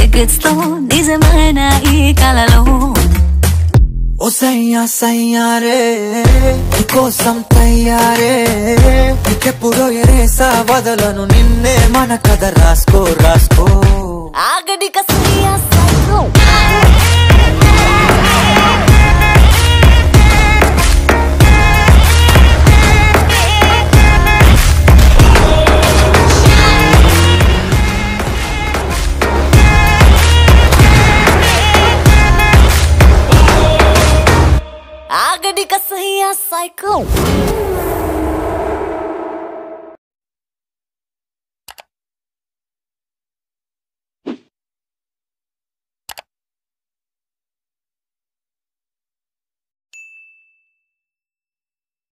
tickets తో నిజమైన ఈ కలలో ఓ సయ్యా సయ్యా రే నీకోసం తయ్యారే నీకెప్పుడో ఎరేసా వదలను నిన్నే మన కథ రాసుకో రాసుకో